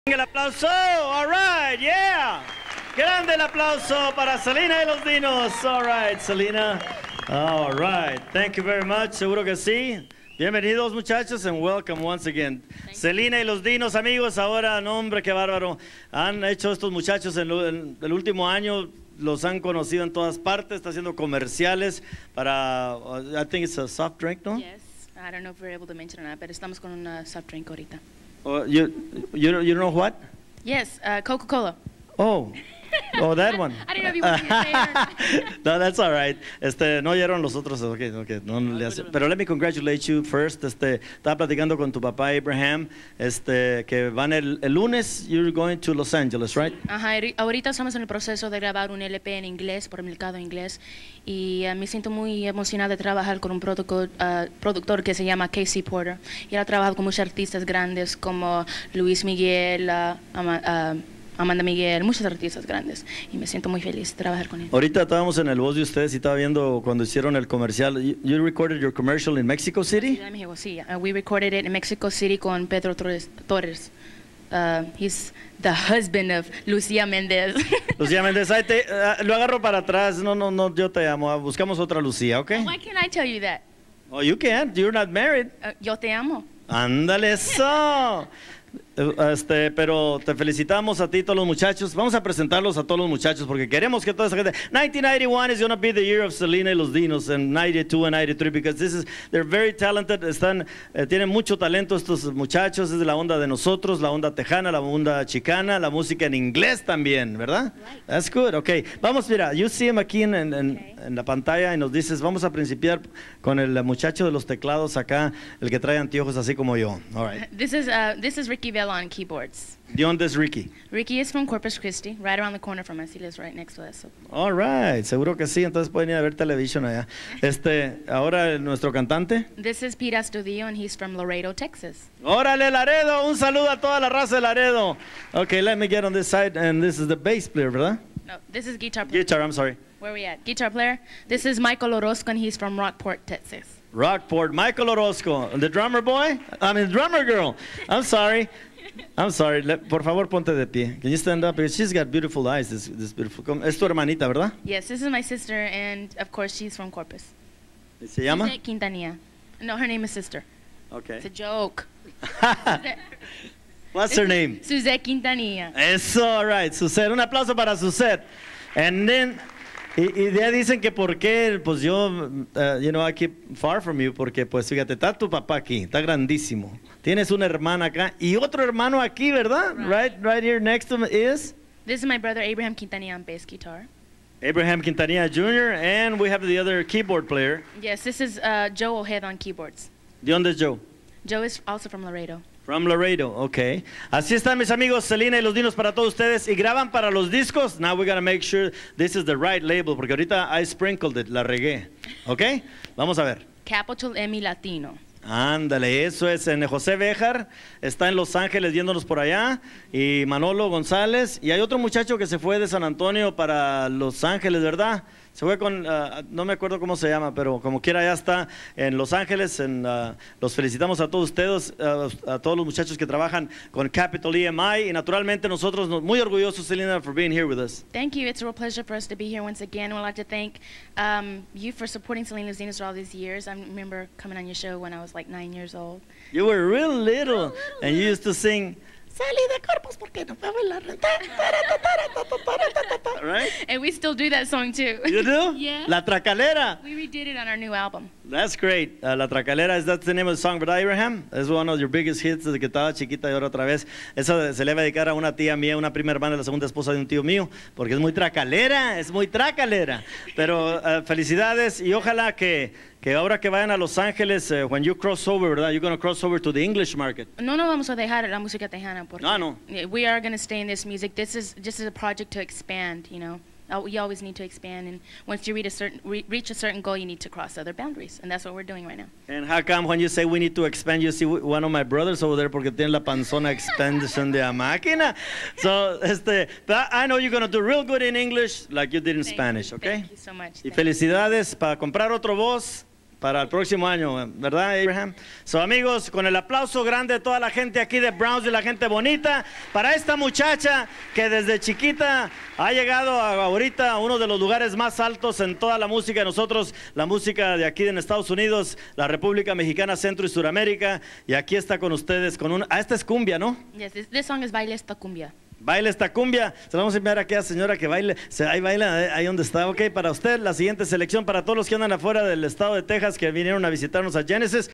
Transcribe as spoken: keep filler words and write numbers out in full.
El aplauso, all right, yeah. Grande el aplauso para Selena y los Dinos. All right, Selena. All right, thank you very much. Seguro que sí. Bienvenidos muchachos and welcome once again. Selena y los Dinos, amigos, ahora, no, hombre, qué bárbaro. Han hecho estos muchachos en, lo, en el último año, los han conocido en todas partes, está haciendo comerciales para, uh, I think it's a soft drink, ¿no? Yes, I don't know if we're able to mention or not, pero estamos con una soft drink ahorita. Oh, you, you, you know what? Yes, uh, Coca-Cola. Oh. Oh, that one. I didn't know if you wanted to say it or not. No, that's all right. Este, no oyeron los otros, okay, okay, no, no le hace. Pero let me congratulate you first. Este, estaba platicando con tu papá Abraham, este, que van el, el lunes. You're going to Los Angeles, right? Ajá, ahorita estamos en el proceso de grabar un L P en inglés por el mercado inglés y uh, me siento muy emocionada de trabajar con un productor, uh, productor que se llama Casey Porter. Y él ha trabajado con muchos artistas grandes como Luis Miguel, uh, Ama, uh, Amanda Miguel, muchos artistas grandes, y me siento muy feliz de trabajar con él. Ahorita estábamos en el voz de ustedes y estaba viendo cuando hicieron el comercial. You, you recorded your commercial in Mexico City? Ciudad de México, sí. Uh, we recorded it in Mexico City con Pedro Torres. Torres. Uh, he's the husband of Lucía Méndez. Lucía Méndez, ahí te, uh, lo agarro para atrás. No, no, no, yo te amo. Buscamos otra Lucía, ¿ok? Why can't I tell you that? Oh, you can't. You're not married. Uh, yo te amo. Ándale, eso. Este, pero te felicitamos a ti y todos los muchachos. Vamos a presentarlos a todos los muchachos porque queremos que toda esa gente. nineteen ninety-one is going to be the year of Selena y los Dinos, and ninety-two and ninety-three because this is they're very talented. Están eh, tienen mucho talento estos muchachos. Es de la onda de nosotros, la onda tejana, la onda chicana, la música en inglés también, ¿verdad? Right. That's good. Okay, vamos, mira, you see him aquí en, en, okay. en la pantalla y nos dices, vamos a principiar con el muchacho de los teclados acá, el que trae anteojos así como yo. All right. This is uh, this is Ricky Vela on keyboards. ¿De dónde es Ricky? Ricky is from Corpus Christi, right around the corner from us. He lives right next to us. So. All right, seguro que sí, entonces pueden ir a ver televisión allá. Este, ahora nuestro cantante. This is Pete Astudillo and he's from Laredo, Texas. Órale, Laredo, un saludo a toda la raza de Laredo. Okay, let me get on this side, and this is the bass player, ¿verdad? No, this is guitar player. Guitar, I'm sorry. Where are we at? Guitar player. This is Michael Orozco and he's from Rockport, Texas. Rockport, Michael Orozco, the drummer boy? I mean, drummer girl. I'm sorry. I'm sorry. Le, por favor, ponte de pie. Can you stand up? Because she's got beautiful eyes. This, this beautiful. Es tu hermanita, ¿verdad? Yes, this is my sister, and of course she's from Corpus. ¿Se llama? Suzette Quintanilla. No, her name is sister. Okay. It's a joke. What's her name? Suzette Quintanilla. Eso, all right. Suzette. Un aplauso para Suzette. And then, y, y ya dicen que por qué, pues yo, uh, you know, I keep far from you, porque pues fíjate, está tu papá aquí, está grandísimo. Tienes una hermana acá y otro hermano aquí, ¿verdad? Right, right, right here next to him is? This is my brother Abraham Quintanilla on bass guitar. Abraham Quintanilla Junior And we have the other keyboard player. Yes, this is uh, Joe Ojeda on keyboards. ¿De dónde es Joe? Joe is also from Laredo. From Laredo, okay. Así están mis amigos, Selena y los Dinos para todos ustedes. Y graban para los discos. Now we gotta make sure this is the right label, porque ahorita I sprinkled it, la regué. Okay? Vamos a ver. Capital M Latino. Ándale, eso es. En José Béjar está en Los Ángeles viéndonos por allá, y Manolo González, y hay otro muchacho que se fue de San Antonio para Los Ángeles, ¿verdad? Se fue con, uh, no me acuerdo cómo se llama, pero como quiera ya está en Los Ángeles. En, uh, los felicitamos a todos ustedes, uh, a todos los muchachos que trabajan con Capital E M I, y naturalmente nosotros muy orgullosos, Selena, for being here with us. Thank you. It's a real pleasure for us to be here once again. We'd like to thank um, you for supporting Selena Dinos for all these years. I remember coming on your show when I was like nine years old. You were real little, little and you used to sing, Salí de Corpus porque no pago la renta. Right? And we still do that song too. You do? Yeah. La Tracalera. We redid it on our new album. That's great. Uh, La Tracalera, is that the name of the song, ¿verdad, Abraham? Es one of your biggest hits desde que estaba chiquita y ahora otra vez. Eso se le va a dedicar a una tía mía, una prima hermana, la segunda esposa de un tío mío, porque es muy tracalera, es muy tracalera. Pero uh, felicidades, y ojalá que, que ahora que vayan a Los Ángeles, uh, when you cross over, ¿verdad? You're going to cross over to the English market. No, no vamos a dejar la música tejana porque Ah, no. we are going to stay in this music. This is just a project to expand, you know. Uh, you always need to expand, and once you reach a certain re reach a certain goal, you need to cross other boundaries, and that's what we're doing right now. And how come when you say we need to expand, you see one of my brothers over there porque tiene la panzona expansion de la máquina? So, este, but I know you're going to do real good in English like you did in Thank Spanish, you. okay? Thank you so much. Y Thank felicidades para comprar otro voz. para el próximo año, ¿verdad, Abraham? So, amigos, con el aplauso grande de toda la gente aquí de Brownsville, la gente bonita, para esta muchacha que desde chiquita ha llegado a, ahorita a uno de los lugares más altos en toda la música de nosotros, la música de aquí en Estados Unidos, la República Mexicana, Centro y Suramérica, y aquí está con ustedes con un... Ah, esta es cumbia, ¿no? Yes, this, this song is Baile esta cumbia. Baile esta cumbia. Se la vamos a enviar aquí a la señora que baile. Se, ahí baila, ahí donde está. Ok, para usted la siguiente selección para todos los que andan afuera del estado de Texas que vinieron a visitarnos a Genesis.